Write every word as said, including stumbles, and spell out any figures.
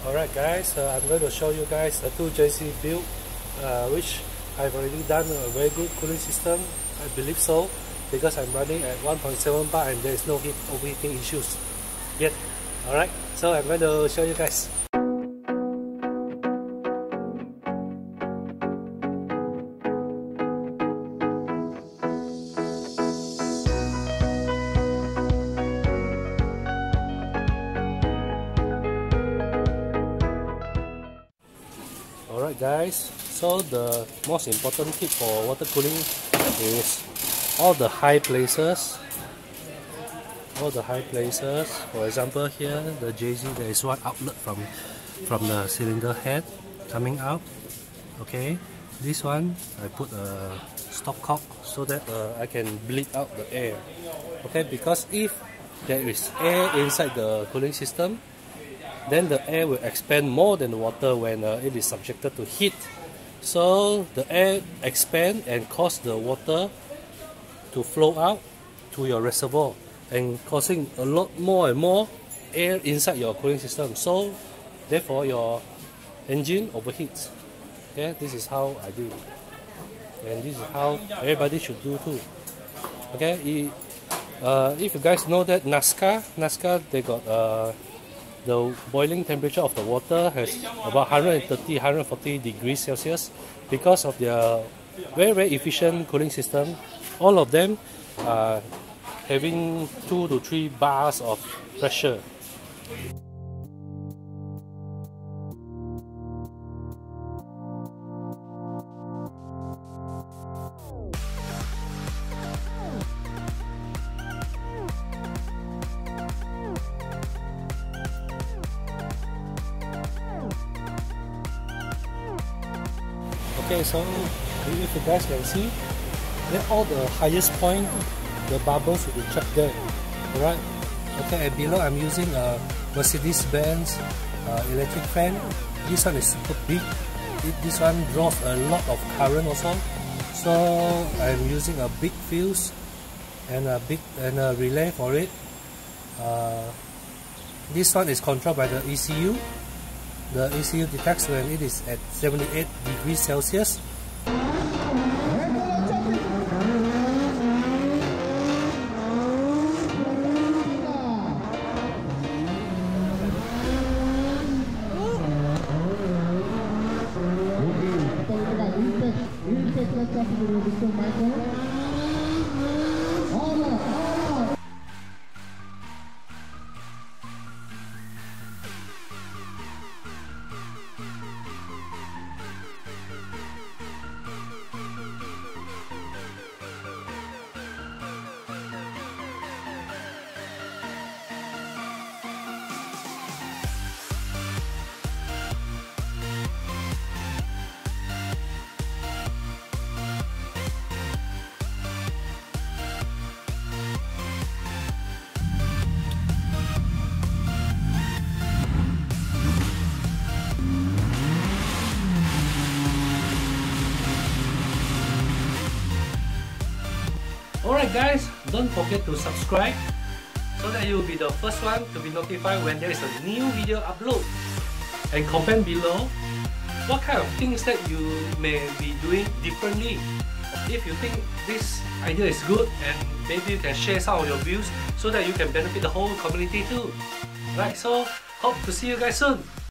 Alright guys, uh, I'm going to show you guys a two J C build uh, which I've already done a very good cooling system. I believe so, because I'm running at one point seven bar and there is no heat overheating issues yet. Alright, so I'm going to show you guys. Alright guys, so the most important tip for water cooling is all the high places. All the high places. For example, here the J Z, there is one outlet from from the cylinder head coming out. Okay, this one I put a stopcock so that uh, I can bleed out the air. Okay, because if there is air inside the cooling system, then the air will expand more than the water when uh, it is subjected to heat. So the air expand and cause the water to flow out to your reservoir and causing a lot more and more air inside your cooling system. So therefore your engine overheats. Okay, this is how I do, and this is how everybody should do too. Okay, uh, if you guys know that NASCAR, NASCAR they got uh, the boiling temperature of the water has about one hundred thirty to one hundred forty degrees Celsius because of their very very efficient cooling system. All of them are having two to three bars of pressure. Okay, so if you guys can see, then all the highest point, the bubbles will be trapped there. Alright? Okay, and below I'm using a Mercedes-Benz uh, electric fan. This one is super big. It, this one draws a lot of current also. So I'm using a big fuse and a big and a relay for it. Uh, this one is controlled by the E C U. The E C U detects when it is at seventy-eight degrees Celsius. Alright guys, don't forget to subscribe so that you will be the first one to be notified when there is a new video upload. And comment below what kind of things that you may be doing differently. If you think this idea is good, and maybe you can share some of your views so that you can benefit the whole community too. Right, so hope to see you guys soon.